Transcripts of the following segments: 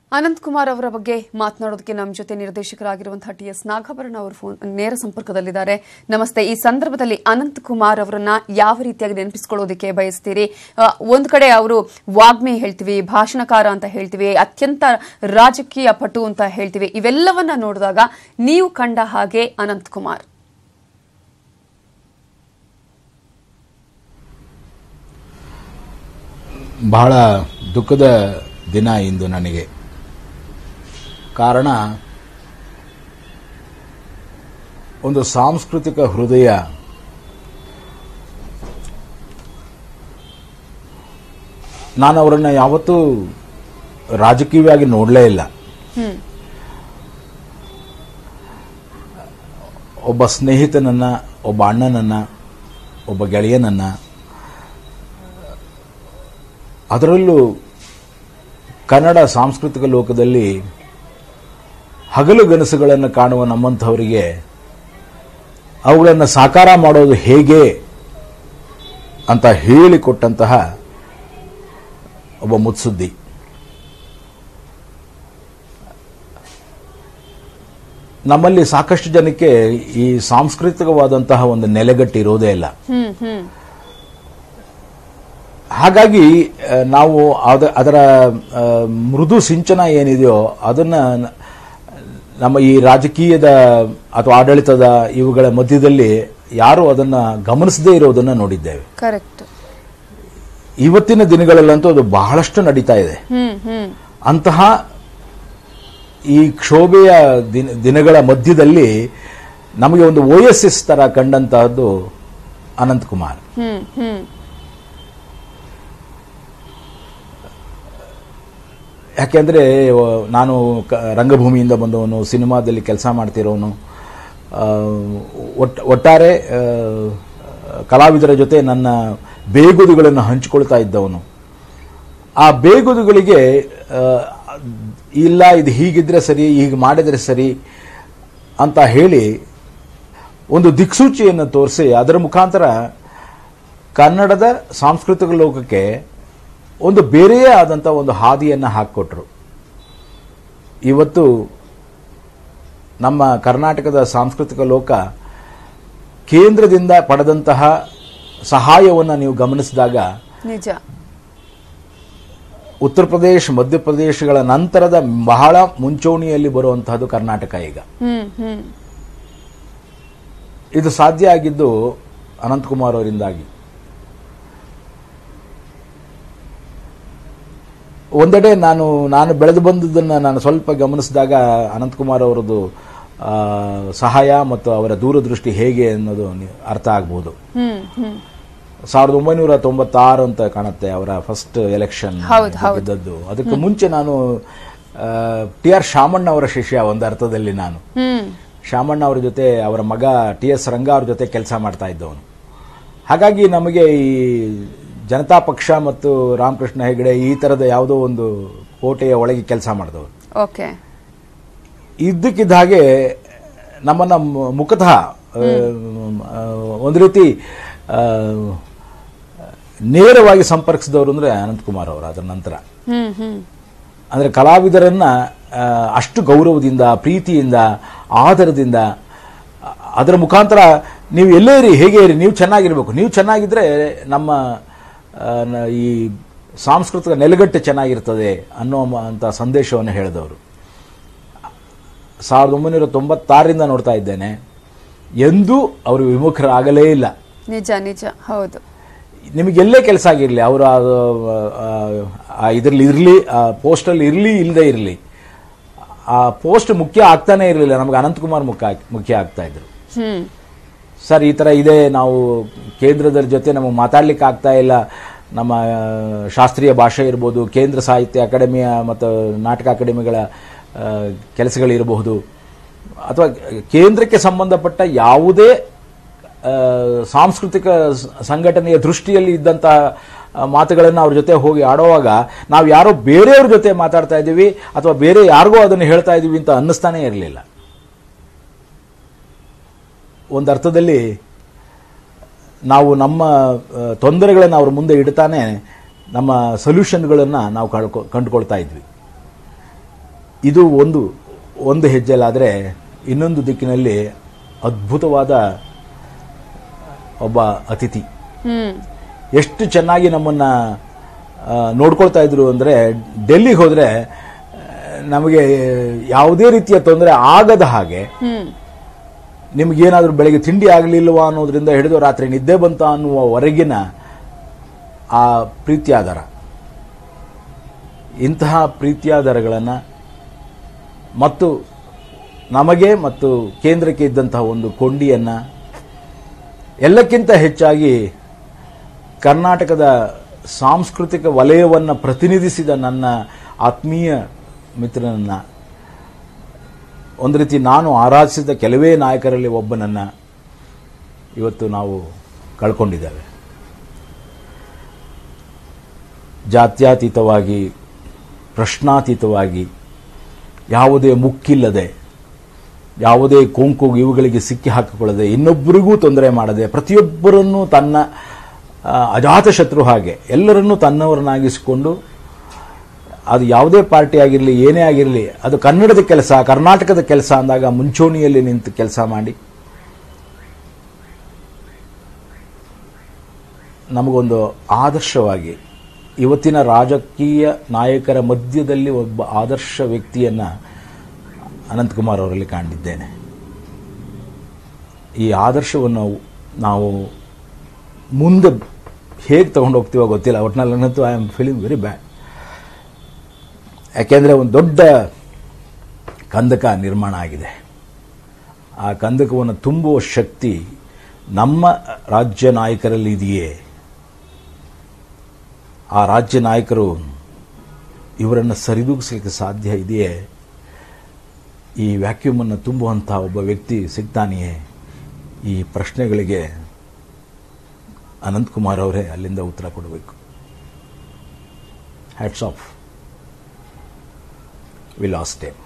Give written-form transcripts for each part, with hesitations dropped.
ಅನಂತ್ ಕುಮಾರ್ ಅವರ ಬಗ್ಗೆ ಮಾತನಾಡೋದಕ್ಕೆ ನಮ್ಮ ಜೊತೆ ನಿರ್ದೇಶಕರಾಗಿರುವಂತಹ ಟಿಎಸ್ ನಾಗಭರಣ ಅವರು ಫೋನ್ ನೇರ ಸಂಪರ್ಕದಲ್ಲಿದ್ದಾರೆ. ನಮಸ್ತೆ. ಈ ಸಂದರ್ಭದಲ್ಲಿ ಅನಂತ್ ಕುಮಾರ್ ಅವರನ್ನ ಯಾವ ರೀತಿಯಾಗಿ ನೆನಪಿಸಿಕೊಳ್ಳೋದಕ್ಕೆ ಬಯಸ್ತೀರಿ? ಒಂದು ಕಡೆ ಅವರು ವಾಗ್ಮಿ ಹೇಳ್ತೀವಿ, ಭಾಷಣಕಾರ ಅಂತ ಹೇಳ್ತೀವಿ, ಅತ್ಯಂತ ರಾಜಕೀಯ ಪಟು ಅಂತ ಹೇಳ್ತೀವಿ. ಇವೆಲ್ಲವನ್ನ ನೋಡಿದಾಗ ನೀವು ಕಂಡ ಹಾಗೆ ಅನಂತ್ ಕುಮಾರ್ ಬಹಳ ದುಃಖದ ದಿನ ಇಂದು ನನಗೆ. ಕಾರಣ, ಒಂದು ಸಾಂಸ್ಕೃತಿಕ ಹೃದಯ ನಾನು ಅವರನ್ನು ಯಾವತ್ತೂ ರಾಜಕೀಯವಾಗಿ ನೋಡಲೇ ಇಲ್ಲ. ಒಬ್ಬ ಸ್ನೇಹಿತನನ್ನ, ಒಬ್ಬ ಅಣ್ಣನನ್ನ, ಒಬ್ಬ ಗೆಳೆಯನನ್ನ, ಅದರಲ್ಲೂ ಕನ್ನಡ ಸಾಂಸ್ಕೃತಿಕ ಲೋಕದಲ್ಲಿ ಹಗಲುಗನಸುಗಳನ್ನು ಕಾಣುವ ನಮ್ಮಂಥವರಿಗೆ ಅವುಗಳನ್ನು ಸಾಕಾರ ಮಾಡೋದು ಹೇಗೆ ಅಂತ ಹೇಳಿಕೊಟ್ಟಂತಹ ಒಬ್ಬ ಮುತ್ಸುದ್ದಿ. ನಮ್ಮಲ್ಲಿ ಸಾಕಷ್ಟು ಜನಕ್ಕೆ ಈ ಸಾಂಸ್ಕೃತಿಕವಾದಂತಹ ಒಂದು ನೆಲೆಗಟ್ಟಿರೋದೇ ಇಲ್ಲ. ಹಾಗಾಗಿ ನಾವು ಅದರ ಮೃದು ಸಿಂಚನ ಏನಿದೆಯೋ ಅದನ್ನ ನಮ್ಮ ಈ ರಾಜಕೀಯದ ಅಥವಾ ಆಡಳಿತದ ಇವುಗಳ ಮಧ್ಯದಲ್ಲಿ ಯಾರು ಅದನ್ನ ಗಮನಿಸದೇ ಇರೋದನ್ನ ನೋಡಿದ್ದೇವೆ. ಕರೆಕ್ಟ್. ಇವತ್ತಿನ ದಿನಗಳಲ್ಲಂತೂ ಅದು ಬಹಳಷ್ಟು ನಡೀತಾ ಇದೆ. ಅಂತಹ ಈ ಕ್ಷೋಭೆಯ ದಿನಗಳ ಮಧ್ಯದಲ್ಲಿ ನಮಗೆ ಒಂದು OSS ತರ ಕಂಡಂತಹದ್ದು ಅನಂತ್ ಕುಮಾರ್. ಯಾಕೆಂದ್ರೆ ನಾನು ರಂಗಭೂಮಿಯಿಂದ ಬಂದವನು, ಸಿನಿಮಾದಲ್ಲಿ ಕೆಲಸ ಮಾಡ್ತಿರೋನು, ಒಟ್ಟಾರೆ ಕಲಾವಿದರ ಜೊತೆ ನನ್ನ ಬೇಗುದಿಗಳನ್ನು ಹಂಚಿಕೊಳ್ತಾ ಇದ್ದವನು. ಆ ಬೇಗುದಿಗಳಿಗೆ ಇಲ್ಲ ಇದು ಹೀಗಿದ್ರೆ ಸರಿ, ಹೀಗೆ ಮಾಡಿದ್ರೆ ಸರಿ ಅಂತ ಹೇಳಿ ಒಂದು ದಿಕ್ಸೂಚಿಯನ್ನು ತೋರಿಸಿ ಅದರ ಮುಖಾಂತರ ಕನ್ನಡದ ಸಾಂಸ್ಕೃತಿಕ ಲೋಕಕ್ಕೆ ಒಂದು ಬೇರೆಯೇ ಆದಂಥ ಒಂದು ಹಾದಿಯನ್ನು ಹಾಕಿಕೊಟ್ರು. ಇವತ್ತು ನಮ್ಮ ಕರ್ನಾಟಕದ ಸಾಂಸ್ಕೃತಿಕ ಲೋಕ ಕೇಂದ್ರದಿಂದ ಪಡೆದಂತಹ ಸಹಾಯವನ್ನು ನೀವು ಗಮನಿಸಿದಾಗ ನಿಜ, ಉತ್ತರ ಪ್ರದೇಶ, ಮಧ್ಯಪ್ರದೇಶಗಳ ನಂತರದ ಬಹಳ ಮುಂಚೂಣಿಯಲ್ಲಿ ಬರುವಂತಹದ್ದು ಕರ್ನಾಟಕ. ಈಗ ಇದು ಸಾಧ್ಯ ಆಗಿದ್ದು ಅನಂತಕುಮಾರ್ ಅವರಿಂದಾಗಿ. ಒಂದೆಡೆ ನಾನು ಬೆಳೆದು ಬಂದದನ್ನು ನಾನು ಸ್ವಲ್ಪ ಗಮನಿಸಿದಾಗ ಅನಂತಕುಮಾರ್ ಅವರದ್ದು ಸಹಾಯ ಮತ್ತು ಅವರ ದೂರದೃಷ್ಟಿ ಹೇಗೆ ಅನ್ನೋದು ಅರ್ಥ ಆಗ್ಬಹುದು. 1996 ಅಂತ ಕಾಣುತ್ತೆ ಅವರ ಫಸ್ಟ್ ಎಲೆಕ್ಷನ್ ಗೆದ್ದದ್ದು. ಅದಕ್ಕೆ ಮುಂಚೆ ನಾನು TR ಶಾಮಣ್ಣ ಅವರ ಶಿಷ್ಯ ಒಂದು ಅರ್ಥದಲ್ಲಿ. ನಾನು ಶಾಮಣ್ಣ ಅವರ ಜೊತೆ, ಅವರ ಮಗ TS ರಂಗ ಅವ್ರ ಜೊತೆ ಕೆಲಸ ಮಾಡ್ತಾ ಇದ್ದವನು. ಹಾಗಾಗಿ ನಮಗೆ ಈ ಜನತಾ ಪಕ್ಷ ಮತ್ತು ರಾಮಕೃಷ್ಣ ಹೆಗಡೆ ಈ ತರದ ಯಾವುದೋ ಒಂದು ಕೋಟೆಯ ಒಳಗೆ ಕೆಲಸ ಮಾಡಿದವರು. ಇದ್ದಕ್ಕಿದ್ದ ಹಾಗೆ ನಮ್ಮನ್ನ ಮುಖತಃ ಒಂದು ರೀತಿ ನೇರವಾಗಿ ಸಂಪರ್ಕಿಸಿದವರು ಅಂದ್ರೆ ಅನಂತಕುಮಾರ್ ಅವರು. ಅದರ ನಂತರ ಅಂದ್ರೆ ಕಲಾವಿದರನ್ನ ಅಷ್ಟು ಗೌರವದಿಂದ, ಪ್ರೀತಿಯಿಂದ, ಆದರದಿಂದ, ಅದರ ಮುಖಾಂತರ ನೀವು ಎಲ್ಲೇ ಇರಿ, ಹೇಗೆ ಇರಿ, ನೀವು ಚೆನ್ನಾಗಿರ್ಬೇಕು, ನೀವು ಚೆನ್ನಾಗಿದ್ರೆ ನಮ್ಮ ಈ ಸಾಂಸ್ಕೃತಿಕ ನೆಲೆಗಟ್ಟು ಚೆನ್ನಾಗಿರ್ತದೆ ಅನ್ನುವಂಥ ಸಂದೇಶವನ್ನು ಹೇಳಿದವರು. 1996ರಿಂದ ನೋಡ್ತಾ ಇದ್ದೇನೆ, ಎಂದೂ ಅವರು ವಿಮುಖರಾಗಲೇ ಇಲ್ಲ. ನಿಜ ನಿಜ, ಹೌದು. ನಿಮಗೆಲ್ಲೇ ಕೆಲಸ ಆಗಿರಲಿ, ಅವರು ಇದರಲ್ಲಿ ಇರಲಿ, ಪೋಸ್ಟಲ್ಲಿ ಇರಲಿ, ಇಲ್ಲದೆ ಇರಲಿ, ಆ ಪೋಸ್ಟ್ ಮುಖ್ಯ ಆಗ್ತಾನೆ ಇರಲಿಲ್ಲ. ನಮಗೆ ಅನಂತಕುಮಾರ್ ಮುಖ್ಯ ಆಗ್ತಾ ಇದ್ರು. ಸರ್ ಈ ತರ ಇದೆ, ನಾವು ಕೇಂದ್ರದ ಜೊತೆ ನಮಗೆ ಮಾತಾಡ್ಲಿಕ್ಕೆ ಆಗ್ತಾ ಇಲ್ಲ, ನಮ್ಮ ಶಾಸ್ತ್ರೀಯ ಭಾಷೆ ಇರ್ಬೋದು, ಕೇಂದ್ರ ಸಾಹಿತ್ಯ ಅಕಾಡೆಮಿಯ ಮತ್ತು ನಾಟಕ ಅಕಾಡೆಮಿಗಳ ಕೆಲಸಗಳಿರಬಹುದು, ಅಥವಾ ಕೇಂದ್ರಕ್ಕೆ ಸಂಬಂಧಪಟ್ಟ ಯಾವುದೇ ಸಾಂಸ್ಕೃತಿಕ ಸಂಘಟನೆಯ ದೃಷ್ಟಿಯಲ್ಲಿ ಇದ್ದಂತಹ ಮಾತುಗಳನ್ನು ಅವ್ರ ಜೊತೆ ಹೋಗಿ ಆಡುವಾಗ ನಾವು ಯಾರೋ ಬೇರೆಯವ್ರ ಜೊತೆ ಮಾತಾಡ್ತಾ ಇದ್ದೀವಿ ಅಥವಾ ಬೇರೆ ಯಾರಿಗೋ ಅದನ್ನು ಹೇಳ್ತಾ ಇದ್ದೀವಿ ಅಂತ ಅನ್ನಿಸ್ತಾನೆ ಇರಲಿಲ್ಲ. ಒಂದು ಅರ್ಥದಲ್ಲಿ ನಾವು ನಮ್ಮ ತೊಂದರೆಗಳನ್ನು ಅವ್ರ ಮುಂದೆ ಇಡ್ತಾನೆ ನಮ್ಮ ಸೊಲ್ಯೂಷನ್ಗಳನ್ನು ನಾವು ಕಂಡುಕೊಳ್ತಾ ಇದ್ವಿ. ಇದು ಒಂದು ಹೆಜ್ಜೆಲಾದರೆ ಇನ್ನೊಂದು ದಿಕ್ಕಿನಲ್ಲಿ ಅದ್ಭುತವಾದ ಒಬ್ಬ ಅತಿಥಿ. ಎಷ್ಟು ಚೆನ್ನಾಗಿ ನಮ್ಮನ್ನ ನೋಡ್ಕೊಳ್ತಾ ಇದ್ರು ಅಂದ್ರೆ, ಡೆಲ್ಲಿಗೆ ಹೋದ್ರೆ ನಮಗೆ ಯಾವುದೇ ರೀತಿಯ ತೊಂದರೆ ಆಗದ ಹಾಗೆ, ನಿಮ್ಗೇನಾದ್ರೂ ಬೆಳಗ್ಗೆ ತಿಂಡಿ ಆಗಲಿಲ್ವಾ ಅನ್ನೋದ್ರಿಂದ ಹಿಡಿದು ರಾತ್ರಿ ನಿದ್ದೆ ಬಂತ ಅನ್ನುವವರೆಗಿನ ಆ ಪ್ರೀತ್ಯಾಧಾರ, ಇಂತಹ ಪ್ರೀತ್ಯಾಧಾರಗಳನ್ನು ಮತ್ತು ನಮಗೆ ಮತ್ತು ಕೇಂದ್ರಕ್ಕೆ ಇದ್ದಂತಹ ಒಂದು ಕೊಂಡಿಯನ್ನ, ಎಲ್ಲಕ್ಕಿಂತ ಹೆಚ್ಚಾಗಿ ಕರ್ನಾಟಕದ ಸಾಂಸ್ಕೃತಿಕ ವಲಯವನ್ನು ಪ್ರತಿನಿಧಿಸಿದ ನನ್ನ ಆತ್ಮೀಯ ಮಿತ್ರನನ್ನ, ಒಂದು ರೀತಿ ನಾನು ಆರಾಧಿಸಿದ ಕೆಲವೇ ನಾಯಕರಲ್ಲಿ ಒಬ್ಬನನ್ನ ಇವತ್ತು ನಾವು ಕಳ್ಕೊಂಡಿದ್ದೇವೆ. ಜಾತ್ಯತೀತವಾಗಿ, ಪ್ರಶ್ನಾತೀತವಾಗಿ, ಯಾವುದೇ ಮುಕ್ಕಿಲ್ಲದೆ, ಯಾವುದೇ ಕೊಂಕು ಇವುಗಳಿಗೆ ಸಿಕ್ಕಿ ಹಾಕಿಕೊಳ್ಳದೆ, ಇನ್ನೊಬ್ಬರಿಗೂ ತೊಂದರೆ ಮಾಡದೆ, ಪ್ರತಿಯೊಬ್ಬರನ್ನೂ ತನ್ನ ಅಜಾತಶತ್ರು ಹಾಗೆ ಎಲ್ಲರನ್ನೂ ತನ್ನವರನ್ನಾಗಿಸಿಕೊಂಡು, ಅದು ಯಾವುದೇ ಪಾರ್ಟಿ ಆಗಿರಲಿ, ಏನೇ ಆಗಿರಲಿ, ಅದು ಕನ್ನಡದ ಕೆಲಸ, ಕರ್ನಾಟಕದ ಕೆಲಸ ಅಂದಾಗ ಮುಂಚೂಣಿಯಲ್ಲಿ ನಿಂತು ಕೆಲಸ ಮಾಡಿ ನಮಗೊಂದು ಆದರ್ಶವಾಗಿ, ಇವತ್ತಿನ ರಾಜಕೀಯ ನಾಯಕರ ಮಧ್ಯದಲ್ಲಿ ಒಬ್ಬ ಆದರ್ಶ ವ್ಯಕ್ತಿಯನ್ನ ಅನಂತಕುಮಾರ್ ಅವರಲ್ಲಿ ಕಂಡಿದ್ದೇನೆ. ಈ ಆದರ್ಶವನ್ನು ನಾವು ಮುಂದೆ ಹೇಗೆ ತಗೊಂಡು ಹೋಗ್ತೀವೋ ಗೊತ್ತಿಲ್ಲ. ಒಟ್ಟಿನಲ್ಲಿ ನನ್ನಂತೂ I am feeling very bad. ಯಾಕೆಂದರೆ ಒಂದು ದೊಡ್ಡ ಕಂದಕ ನಿರ್ಮಾಣ ಆಗಿದೆ. ಆ ಕಂದಕವನ್ನು ತುಂಬುವ ಶಕ್ತಿ ನಮ್ಮ ರಾಜ್ಯ ನಾಯಕರಲ್ಲಿ ಇದೆಯೇ? ಆ ರಾಜ್ಯ ನಾಯಕರು ಇವರನ್ನು ಸರಿದೂಗಿಸಲಿಕ್ಕೆ ಸಾಧ್ಯ ಇದೆಯೇ? ಈ ವ್ಯಾಕ್ಯೂಮನ್ನು ತುಂಬುವಂತಹ ಒಬ್ಬ ವ್ಯಕ್ತಿ ಸಿಗ್ತಾನೆಯೇ? ಈ ಪ್ರಶ್ನೆಗಳಿಗೆ ಅನಂತಕುಮಾರ್ ಅವರೇ ಅಲ್ಲಿಂದ ಉತ್ತರ ಕೊಡಬೇಕು. Hats off. We lost him.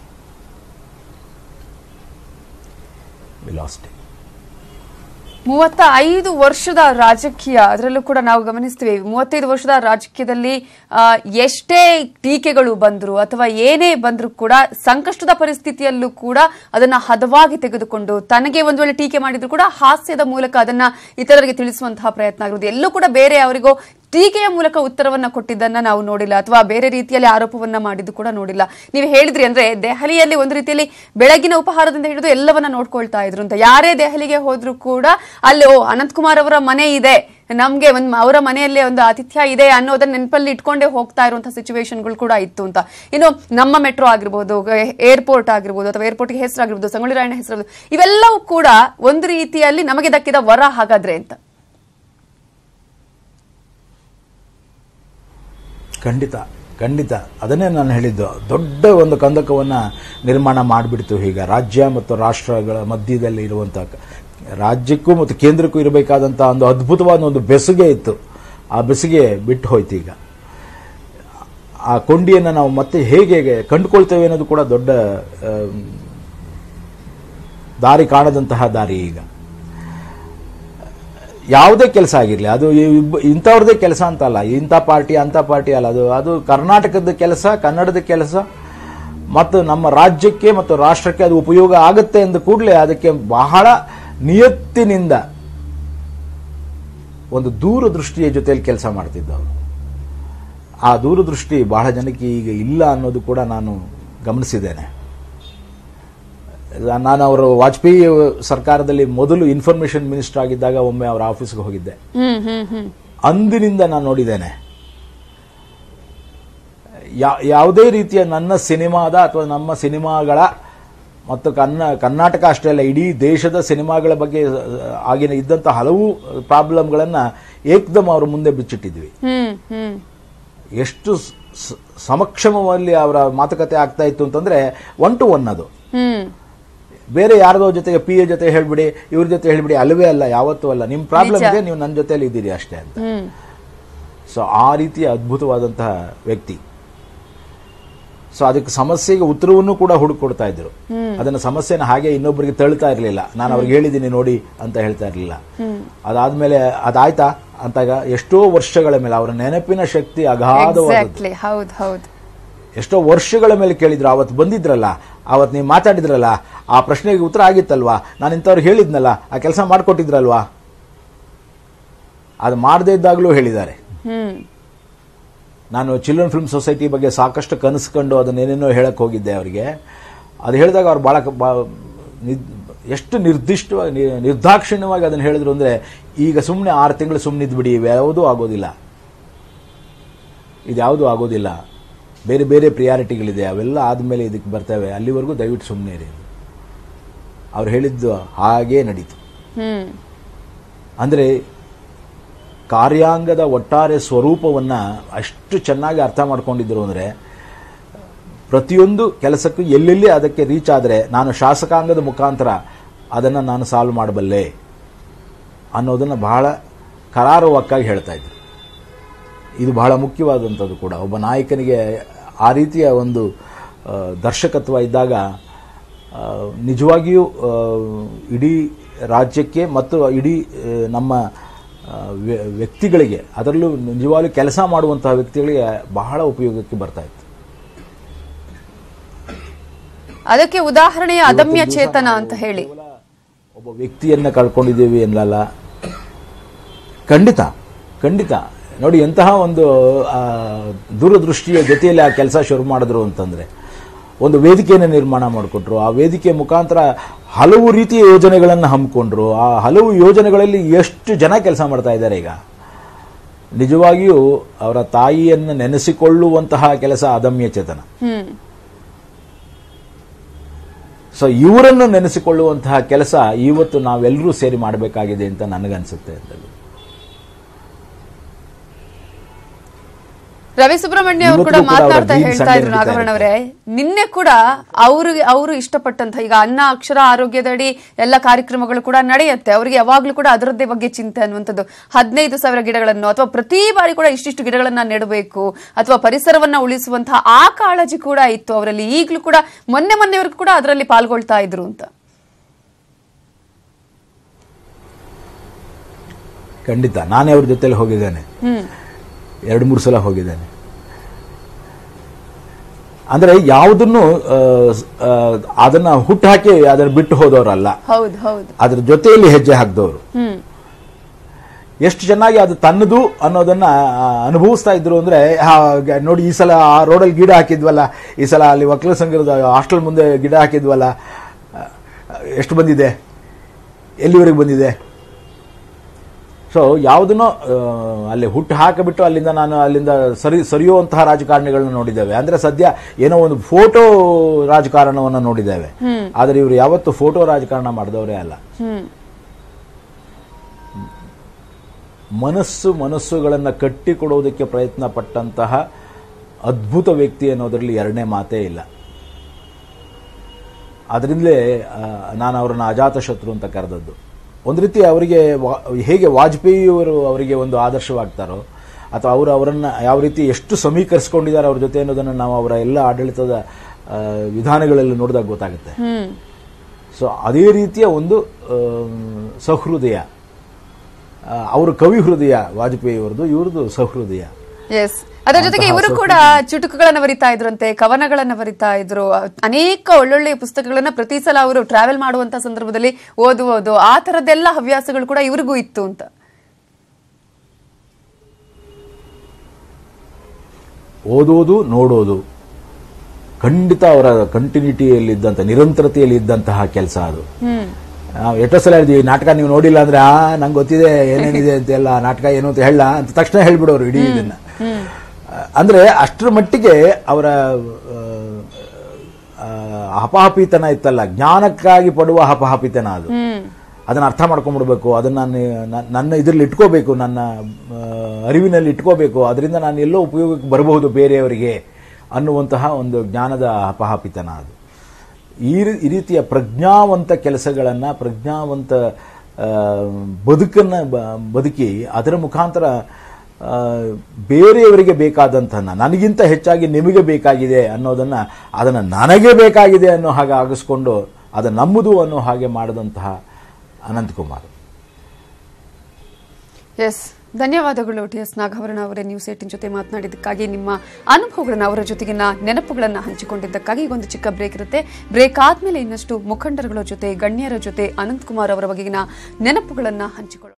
35 ವರ್ಷದ ರಾಜಕೀಯ, ಅದರಲ್ಲೂ ಕೂಡ ನಾವು ಗಮನಿಸ್ತೀವಿ 35 ವರ್ಷದ ರಾಜಕೀಯದಲ್ಲಿ ಎಷ್ಟೇ ಟೀಕೆಗಳು ಬಂದ್ರು ಅಥವಾ ಏನೇ ಬಂದ್ರು ಕೂಡ ಸಂಕಷ್ಟದ ಪರಿಸ್ಥಿತಿಯಲ್ಲೂ ಕೂಡ ಅದನ್ನ ಹದವಾಗಿ ತೆಗೆದುಕೊಂಡು, ತನಗೆ ಒಂದು ವೇಳೆ ಟೀಕೆ ಮಾಡಿದ್ರು ಕೂಡ ಹಾಸ್ಯದ ಮೂಲಕ ಅದನ್ನ ಇತರರಿಗೆ ತಿಳಿಸುವಂತಹ ಪ್ರಯತ್ನ ಆಗಿರೋದು. ಎಲ್ಲೂ ಕೂಡ ಬೇರೆ ಅವರಿಗೂ ಟೀಕೆಯ ಮೂಲಕ ಉತ್ತರವನ್ನ ಕೊಟ್ಟಿದ್ದನ್ನ ನಾವು ನೋಡಿಲ್ಲ, ಅಥವಾ ಬೇರೆ ರೀತಿಯಲ್ಲಿ ಆರೋಪವನ್ನ ಮಾಡಿದ್ದು ಕೂಡ ನೋಡಿಲ್ಲ. ನೀವು ಹೇಳಿದ್ರಿ ಅಂದ್ರೆ ದೆಹಲಿಯಲ್ಲಿ ಒಂದು ರೀತಿಯಲ್ಲಿ ಬೆಳಗಿನ ಉಪಹಾರದಿಂದ ಹಿಡಿದು ಎಲ್ಲವನ್ನ ನೋಡ್ಕೊಳ್ತಾ ಇದ್ರು ಅಂತ. ಯಾರೇ ದೆಹಲಿಗೆ ಹೋದ್ರು ಕೂಡ ಅಲ್ಲಿ ಅನಂತಕುಮಾರ್ ಅವರ ಮನೆ ಇದೆ, ನಮ್ಗೆ ಅವರ ಮನೆಯಲ್ಲಿ ಒಂದು ಆತಿಥ್ಯ ಇದೆ ಅನ್ನೋದನ್ನ ನೆನಪಲ್ಲಿ ಇಟ್ಕೊಂಡೇ ಹೋಗ್ತಾ ಇರುವಂತಹ ಸಿಚುವೇಶನ್ಗಳು ಕೂಡ ಇತ್ತು ಅಂತ. ಇನ್ನು ನಮ್ಮ ಮೆಟ್ರೋ ಆಗಿರ್ಬೋದು, ಏರ್ಪೋರ್ಟ್ ಆಗಿರ್ಬೋದು, ಅಥವಾ ಏರ್ಪೋರ್ಟ್ಗೆ ಹೆಸರಾಗಿರ್ಬೋದು, ಸಂಗೊಳ್ಳಿ ರಾಯಣ್ಣ ಹೆಸರು, ಇವೆಲ್ಲವೂ ಕೂಡ ಒಂದು ರೀತಿಯಲ್ಲಿ ನಮಗೆ ದಕ್ಕಿದ ವರ ಹಾಗಾದ್ರೆ ಅಂತ. ಖಂಡಿತ ಖಂಡಿತ ಅದನ್ನೇ ನಾನು ಹೇಳಿದ್ದು. ದೊಡ್ಡ ಒಂದು ಕಂದಕವನ್ನು ನಿರ್ಮಾಣ ಮಾಡಿಬಿಡ್ತು. ಈಗ ರಾಜ್ಯ ಮತ್ತು ರಾಷ್ಟ್ರಗಳ ಮಧ್ಯದಲ್ಲಿ ಇರುವಂಥ, ರಾಜ್ಯಕ್ಕೂ ಮತ್ತು ಕೇಂದ್ರಕ್ಕೂ ಇರಬೇಕಾದಂಥ ಒಂದು ಅದ್ಭುತವಾದ ಒಂದು ಬೆಸುಗೆ ಇತ್ತು. ಆ ಬೆಸುಗೆ ಬಿಟ್ಟು ಹೋಯ್ತು. ಈಗ ಆ ಕೊಂಡಿಯನ್ನು ನಾವು ಮತ್ತೆ ಹೇಗೆ ಕಂಡುಕೊಳ್ತೇವೆ ಅನ್ನೋದು ಕೂಡ ದೊಡ್ಡ ದಾರಿ ಕಾಣದಂತಹ ದಾರಿ. ಈಗ ಯಾವುದೇ ಕೆಲಸ ಆಗಿರಲಿ, ಅದು ಇಂಥವ್ರದೇ ಕೆಲಸ ಅಂತಲ್ಲ, ಇಂಥ ಪಾರ್ಟಿ ಅಂಥ ಪಾರ್ಟಿ ಅಲ್ಲ, ಅದು ಕರ್ನಾಟಕದ ಕೆಲಸ, ಕನ್ನಡದ ಕೆಲಸ ಮತ್ತು ನಮ್ಮ ರಾಜ್ಯಕ್ಕೆ ಮತ್ತು ರಾಷ್ಟ್ರಕ್ಕೆ ಅದು ಉಪಯೋಗ ಆಗುತ್ತೆ ಎಂದು ಕೂಡಲೇ ಅದಕ್ಕೆ ಬಹಳ ನಿಯತ್ತಿನಿಂದ ಒಂದು ದೂರದೃಷ್ಟಿಯ ಜೊತೆಯಲ್ಲಿ ಕೆಲಸ ಮಾಡ್ತಿದ್ದವರು. ಆ ದೂರದೃಷ್ಟಿ ಬಹಳ ಜನಕ್ಕೆ ಈಗ ಇಲ್ಲ ಅನ್ನೋದು ಕೂಡ ನಾನು ಗಮನಿಸಿದ್ದೇನೆ. ನಾನು ಅವರು ವಾಜಪೇಯಿ ಸರ್ಕಾರದಲ್ಲಿ ಮೊದಲು ಇನ್ಫಾರ್ಮೇಶನ್ ಮಿನಿಸ್ಟರ್ ಆಗಿದ್ದಾಗ ಒಮ್ಮೆ ಅವರ ಆಫೀಸ್ಗೆ ಹೋಗಿದ್ದೆ. ಅಂದಿನಿಂದ ನಾನು ನೋಡಿದ್ದೇನೆ, ಯಾವುದೇ ರೀತಿಯ ನನ್ನ ಸಿನಿಮಾದ ಅಥವಾ ನಮ್ಮ ಸಿನಿಮಾಗಳ ಮತ್ತು ಕರ್ನಾಟಕ ಅಷ್ಟೇ ಅಲ್ಲ, ಇಡೀ ದೇಶದ ಸಿನಿಮಾಗಳ ಬಗ್ಗೆ ಆಗಿನ ಇದ್ದಂಥ ಹಲವು ಪ್ರಾಬ್ಲಮ್ಗಳನ್ನ ಏಕದಮ್ ಅವರ ಮುಂದೆ ಬಿಚ್ಚಿಟ್ಟಿದ್ವಿ. ಎಷ್ಟು ಸಮಕ್ಷಮವಾಗಿ ಅವರ ಮಾತುಕತೆ ಆಗ್ತಾ ಇತ್ತು ಅಂತಂದ್ರೆ 1 to 1 ಅದು. ಬೇರೆ ಯಾರದೋ ಜೊತೆಗೆ PA ಜೊತೆ ಹೇಳ್ಬಿಡಿ, ಇವ್ರ ಜೊತೆ ಹೇಳ್ಬಿಡಿ, ಅಲ್ಲವೇ ಅಲ್ಲ, ಯಾವತ್ತೂ ಅಲ್ಲ. ನಿಮ್ ಪ್ರಾಬ್ಲಮ್ ಇದೆ, ನೀವು ನನ್ನ ಜೊತೆಯಲ್ಲಿ ಇದ್ದೀರಿ ಅಷ್ಟೇ ಅಂತ. ಸೊ ಆ ರೀತಿಯ ಅದ್ಭುತವಾದಂತಹ ವ್ಯಕ್ತಿ. ಸೊ ಅದಕ್ಕೆ ಸಮಸ್ಯೆಗೆ ಉತ್ತರವನ್ನು ಕೂಡ ಹುಡುಕೊಡ್ತಾ ಇದ್ರು. ಅದನ್ನ ಸಮಸ್ಯೆನ ಹಾಗೆ ಇನ್ನೊಬ್ಬರಿಗೆ ತಳ್ತಾ ಇರಲಿಲ್ಲ. ನಾನು ಅವ್ರಿಗೆ ಹೇಳಿದ್ದೀನಿ ನೋಡಿ ಅಂತ ಹೇಳ್ತಾ ಇರಲಿಲ್ಲ. ಅದಾದ್ಮೇಲೆ ಅದಾಯ್ತಾ ಅಂತಾಗ ಎಷ್ಟೋ ವರ್ಷಗಳ ಮೇಲೆ ಅವರ ನೆನಪಿನ ಶಕ್ತಿ ಅಗಾಧವಾದದ್ದು. ಎಷ್ಟೋ ವರ್ಷಗಳ ಮೇಲೆ ಕೇಳಿದ್ರು. ಅವತ್ತು ಬಂದಿದ್ರಲ್ಲ, ಅವತ್ತು ನೀವು ಮಾತಾಡಿದ್ರಲ್ಲ, ಆ ಪ್ರಶ್ನೆಗೆ ಉತ್ತರ ಆಗಿತ್ತಲ್ವಾ, ನಾನು ಇಂಥವ್ರು ಹೇಳಿದ್ನಲ್ಲ, ಆ ಕೆಲಸ ಮಾಡಿಕೊಟ್ಟಿದ್ರಲ್ವಾ, ಅದು ಮಾಡದೇ ಇದ್ದಾಗಲೂ ಹೇಳಿದ್ದಾರೆ. ನಾನು ಚಿಲ್ಡ್ರನ್ ಫಿಲ್ಮ್ ಸೊಸೈಟಿ ಬಗ್ಗೆ ಸಾಕಷ್ಟು ಕನಸ್ಕೊಂಡು ಅದನ್ನೇನೇನೋ ಹೇಳಕ್ ಹೋಗಿದ್ದೆ ಅವರಿಗೆ. ಅದು ಹೇಳಿದಾಗ ಅವ್ರು ಬಹಳ ಎಷ್ಟು ನಿರ್ದಾಕ್ಷಿಣ್ಯವಾಗಿ ಅದನ್ನು ಹೇಳಿದ್ರು ಅಂದ್ರೆ, ಈಗ ಸುಮ್ಮನೆ 6 ತಿಂಗಳು ಸುಮ್ಮನಿದ್ ಬಿಡಿ, ಇದ್ಯಾವುದೂ ಆಗೋದಿಲ್ಲ, ಬೇರೆ ಬೇರೆ ಪ್ರಿಯಾರಿಟಿಗಳಿದೆ, ಅವೆಲ್ಲ ಆದ್ಮೇಲೆ ಇದಕ್ಕೆ ಬರ್ತವೆ, ಅಲ್ಲಿವರೆಗೂ ದಯವಿಟ್ಟು ಸುಮ್ಮನೆ ಇರಿ. ಅವ್ರು ಹೇಳಿದ್ದು ಹಾಗೇ ನಡೀತು. ಅಂದ್ರೆ ಕಾರ್ಯಾಂಗದ ಒಟ್ಟಾರೆ ಸ್ವರೂಪವನ್ನ ಅಷ್ಟು ಚೆನ್ನಾಗಿ ಅರ್ಥ ಮಾಡ್ಕೊಂಡಿದ್ರು ಅಂದ್ರೆ, ಪ್ರತಿಯೊಂದು ಕೆಲಸಕ್ಕೂ ಎಲ್ಲೆಲ್ಲಿ ಅದಕ್ಕೆ ರೀಚ್ ಆದರೆ ನಾನು ಶಾಸಕಾಂಗದ ಮುಖಾಂತರ ಅದನ್ನು ನಾನು ಸಾಲ್ವ್ ಮಾಡಬಲ್ಲೆ ಅನ್ನೋದನ್ನು ಬಹಳ ಕರಾರುವಕ್ಕಾಗಿ ಹೇಳ್ತಾ ಇದ್ರು. ಇದು ಬಹಳ ಮುಖ್ಯವಾದಂಥದ್ದು ಕೂಡ. ಒಬ್ಬ ನಾಯಕನಿಗೆ ಆ ರೀತಿಯ ಒಂದು ದರ್ಶಕತ್ವ ಇದ್ದಾಗ ನಿಜವಾಗಿಯೂ ಇಡೀ ರಾಜ್ಯಕ್ಕೆ ಮತ್ತು ಇಡೀ ನಮ್ಮ ವ್ಯಕ್ತಿಗಳಿಗೆ, ಅದರಲ್ಲೂ ನಿಜವಾಗ್ಲೂ ಕೆಲಸ ಮಾಡುವಂತಹ ವ್ಯಕ್ತಿಗಳಿಗೆ ಬಹಳ ಉಪಯೋಗಕ್ಕೆ ಬರ್ತಾ ಇತ್ತು. ಅದಕ್ಕೆ ಉದಾಹರಣೆಯ ಅದಮ್ಯ ಚೇತನ ಅಂತ ಹೇಳಿ ಒಬ್ಬ ವ್ಯಕ್ತಿಯನ್ನ ಕಳ್ಕೊಂಡಿದ್ದೀವಿ ಅನ್ನಲ್ಲ. ಖಂಡಿತ ನೋಡಿ, ಎಂತಹ ಒಂದು ದೂರದೃಷ್ಟಿಯ ಜೊತೆಯಲ್ಲಿ ಆ ಕೆಲಸ ಶುರು ಮಾಡಿದ್ರು ಅಂತಂದ್ರೆ, ಒಂದು ವೇದಿಕೆಯನ್ನು ನಿರ್ಮಾಣ ಮಾಡಿಕೊಟ್ರು. ಆ ವೇದಿಕೆ ಮುಖಾಂತರ ಹಲವು ರೀತಿಯ ಯೋಜನೆಗಳನ್ನು ಹಮ್ಮಿಕೊಂಡ್ರು. ಆ ಹಲವು ಯೋಜನೆಗಳಲ್ಲಿ ಎಷ್ಟು ಜನ ಕೆಲಸ ಮಾಡ್ತಾ ಇದ್ದಾರೆ ಈಗ. ನಿಜವಾಗಿಯೂ ಅವರ ತಾಯಿಯನ್ನು ನೆನೆಸಿಕೊಳ್ಳುವಂತಹ ಕೆಲಸ ಅದಮ್ಯ ಚೇತನ. ಸೊ ಇವರನ್ನು ನೆನೆಸಿಕೊಳ್ಳುವಂತಹ ಕೆಲಸ ಇವತ್ತು ನಾವೆಲ್ಲರೂ ಸೇರಿ ಮಾಡಬೇಕಾಗಿದೆ ಅಂತ ನನಗನ್ಸುತ್ತೆ. ರವಿ ಸುಬ್ರಹ್ಮಣ್ಯ ಅವರು ಕೂಡ ಮಾತನಾಡ್ತಾ ಹೇಳ್ತಾ ಇದ್ರು, ನಾಗಭರಣ ಅವರೇ, ನಿನ್ನೆ ಕೂಡ ಅವರು ಇಷ್ಟಪಟ್ಟಂತ, ಈಗ ಅನ್ನ ಅಕ್ಷರ ಆರೋಗ್ಯದಡಿ ಎಲ್ಲ ಕಾರ್ಯಕ್ರಮಗಳು ಕೂಡ ನಡೆಯುತ್ತೆ, ಅವರಿಗೆ ಯಾವಾಗ್ಲೂ ಕೂಡ ಅದರದ್ದೇ ಬಗ್ಗೆ ಚಿಂತೆ ಅನ್ನುವಂಥದ್ದು. 15,000 ಗಿಡಗಳನ್ನು ಅಥವಾ ಪ್ರತಿ ಬಾರಿ ಕೂಡ ಇಷ್ಟಿಷ್ಟು ಗಿಡಗಳನ್ನ ನೆಡಬೇಕು ಅಥವಾ ಪರಿಸರವನ್ನ ಉಳಿಸುವಂತಹ ಆ ಕಾಳಜಿ ಕೂಡ ಇತ್ತು ಅವರಲ್ಲಿ. ಈಗಲೂ ಕೂಡ ಮೊನ್ನೆವರೆಗೂ ಕೂಡ ಅದರಲ್ಲಿ ಪಾಲ್ಗೊಳ್ತಾ ಇದ್ರು ಅಂತ. ಖಂಡಿತ ನಾನೇ ಅವ್ರ ಜೊತೆಲಿ ಹೋಗಿದ್ದೇನೆ, 2-3 ಸಲ ಹೋಗಿದ್ದೇನೆ. ಅಂದ್ರೆ ಯಾವುದನ್ನು ಅದನ್ನ ಹುಟ್ಟು ಹಾಕಿ ಅದನ್ನ ಬಿಟ್ಟು ಹೋದವರಲ್ಲ, ಅದ್ರ ಜೊತೆಯಲ್ಲಿ ಹೆಜ್ಜೆ ಹಾಕಿದವರು. ಎಷ್ಟು ಚೆನ್ನಾಗಿ ಅದು ತನ್ನದು ಅನ್ನೋದನ್ನ ಅನುಭವಿಸ್ತಾ ಇದ್ರು ಅಂದ್ರೆ, ನೋಡಿ ಈ ಸಲ ಆ ರೋಡಲ್ಲಿ ಗಿಡ ಹಾಕಿದ್ವಲ್ಲ, ಈ ಸಲ ಅಲ್ಲಿ ಒಕ್ಕಲ ಸಂಘದ ಹಾಸ್ಟೆಲ್ ಮುಂದೆ ಗಿಡ ಹಾಕಿದ್ವಲ್ಲ, ಎಷ್ಟು ಬಂದಿದೆ, ಎಲ್ಲಿವರೆಗೆ ಬಂದಿದೆ. ಸೊ ಯಾವುದನ್ನೋ ಅಲ್ಲಿ ಹುಟ್ಟು ಹಾಕಿಬಿಟ್ಟು ಅಲ್ಲಿಂದ ಸರಿಯುವಂತಹ ರಾಜಕಾರಣಿಗಳನ್ನ ನೋಡಿದ್ದೇವೆ. ಅಂದ್ರೆ ಸದ್ಯ ಏನೋ ಒಂದು ಫೋಟೋ ರಾಜಕಾರಣವನ್ನು ನೋಡಿದ್ದೇವೆ, ಆದ್ರೆ ಇವರು ಯಾವತ್ತು ಫೋಟೋ ರಾಜಕಾರಣ ಮಾಡಿದವರೇ ಅಲ್ಲ. ಮನಸ್ಸುಗಳನ್ನ ಕಟ್ಟಿಕೊಡೋದಕ್ಕೆ ಪ್ರಯತ್ನ ಪಟ್ಟಂತಹ ಅದ್ಭುತ ವ್ಯಕ್ತಿ ಅನ್ನೋದ್ರಲ್ಲಿ ಎರಡನೇ ಮಾತೇ ಇಲ್ಲ. ಅದರಿಂದಲೇ ನಾನು ಅವರನ್ನ ಅಜಾತ ಶತ್ರು ಅಂತ ಕರೆದದ್ದು. ಒಂದು ರೀತಿ ಅವರಿಗೆ ಹೇಗೆ ವಾಜಪೇಯಿಯವರು ಅವರಿಗೆ ಒಂದು ಆದರ್ಶವಾಗ್ತಾರೋ, ಅಥವಾ ಅವರನ್ನ ಯಾವ ರೀತಿ ಎಷ್ಟು ಸಮೀಕರಿಸಿಕೊಂಡಿದ್ದಾರೆ ಅವ್ರ ಜೊತೆ ಅನ್ನೋದನ್ನು ನಾವು ಅವರ ಎಲ್ಲ ಆಡಳಿತದ ವಿಧಾನಗಳಲ್ಲಿ ನೋಡಿದಾಗ ಗೊತ್ತಾಗುತ್ತೆ. ಸೊ ಅದೇ ರೀತಿಯ ಒಂದು ಸಹೃದಯ, ಅವರು ಕವಿ ಹೃದಯ ವಾಜಪೇಯಿಯವರದು, ಇವ್ರದ್ದು ಸಹೃದಯ. ಅದರ ಜೊತೆಗೆ ಇವರು ಕೂಡ ಚುಟುಕುಗಳನ್ನ ಬರಿತಾ ಇದ್ರಂತೆ, ಕವನಗಳನ್ನ ಬರಿತಾ ಇದ್ರು, ಅನೇಕ ಒಳ್ಳೊಳ್ಳೆಯ ಪುಸ್ತಕಗಳನ್ನ ಪ್ರತಿ ಸಲ ಅವರು ಟ್ರಾವೆಲ್ ಮಾಡುವಂತ ಸಂದರ್ಭದಲ್ಲಿ ಓದುವುದು, ಆ ತರದ್ದೆಲ್ಲ ಹವ್ಯಾಸಗಳು ಕೂಡ ಇವರಿಗೂ ಇತ್ತು ಅಂತ. ಓದೋದು, ನೋಡೋದು ಖಂಡಿತ ಅವರ ಕಂಟಿನ್ಯೂಟಿಯಲ್ಲಿ ಇದ್ದಂತ, ನಿರಂತರತೆಯಲ್ಲಿ ಇದ್ದಂತಹ ಕೆಲಸ ಅದು. ಎಷ್ಟೋ ಸಲ ಹೇಳಿದ್ವಿ, ನಾಟಕ ನೀವು ನೋಡಿಲ್ಲ ಅಂದ್ರೆ ನಂಗೆ ಗೊತ್ತಿದೆ ಏನೇನಿದೆ ಅಂತೆಲ್ಲ, ನಾಟಕ ಏನು ಅಂತ ಹೇಳ ಅಂತ ತಕ್ಷಣ ಹೇಳ್ಬಿಡೋರು ಇಡೀ ಇದನ್ನ. ಅಂದ್ರೆ ಅಷ್ಟರ ಮಟ್ಟಿಗೆ ಅವರ ಹಪಹಪಿತನ ಇತ್ತಲ್ಲ, ಜ್ಞಾನಕ್ಕಾಗಿ ಪಡುವ ಹಪಹಪಿತನ ಅದು. ಅದನ್ನ ಅರ್ಥ ಮಾಡ್ಕೊಂಡ್ಬಿಡ್ಬೇಕು, ಅದನ್ನ ನನ್ನ ಇದರಲ್ಲಿ ಇಟ್ಕೋಬೇಕು, ನನ್ನ ಅರಿವಿನಲ್ಲಿ ಇಟ್ಕೋಬೇಕು, ಅದರಿಂದ ನಾನು ಎಲ್ಲೋ ಉಪಯೋಗಕ್ಕೆ ಬರಬಹುದು ಬೇರೆಯವರಿಗೆ ಅನ್ನುವಂತಹ ಒಂದು ಜ್ಞಾನದ ಹಪಹಪಿತನ ಅದು. ಈ ರೀತಿಯ ಪ್ರಜ್ಞಾವಂತ ಕೆಲಸಗಳನ್ನ, ಪ್ರಜ್ಞಾವಂತ ಬದುಕನ್ನ ಬದುಕಿ ಅದರ ಮುಖಾಂತರ ಬೇರೆಯವರಿಗೆ ಬೇಕಾದಂತಹ, ನನಗಿಂತ ಹೆಚ್ಚಾಗಿ ನಿಮಗೆ ಬೇಕಾಗಿದೆ ಅನ್ನೋದನ್ನ, ಅದನ್ನ ನನಗೆ ಬೇಕಾಗಿದೆ ಅನ್ನೋ ಹಾಗೆ ಆಗಿಸ್ಕೊಂಡು ಅದು ನಮ್ಮದು ಅನ್ನೋ ಹಾಗೆ ಮಾಡಿದಂತಹ ಅನಂತ್ ಕುಮಾರ್. ಎಸ್, ಧನ್ಯವಾದಗಳು ಟಿಎಸ್ ನಾಗಭರಣ ಅವರೇ. ನ್ಯೂಸ್ 18 ಜೊತೆ ಮಾತನಾಡಿದ್ದಕ್ಕಾಗಿ, ನಿಮ್ಮ ಅನುಭವಗಳನ್ನು, ಅವರ ಜೊತೆಗಿನ ನೆನಪುಗಳನ್ನು ಹಂಚಿಕೊಂಡಿದ್ದಕ್ಕಾಗಿ. ಈಗ ಒಂದು ಚಿಕ್ಕ ಬ್ರೇಕ್ ಇರುತ್ತೆ. ಬ್ರೇಕ್ ಆದ್ಮೇಲೆ ಇನ್ನಷ್ಟು ಮುಖಂಡರುಗಳ ಜೊತೆ, ಗಣ್ಯರ ಜೊತೆ ಅನಂತ್ ಕುಮಾರ್ ಅವರ ಬಗೆಗಿನ ನೆನಪುಗಳನ್ನು ಹಂಚಿಕೊಳ್ಳೋಣ.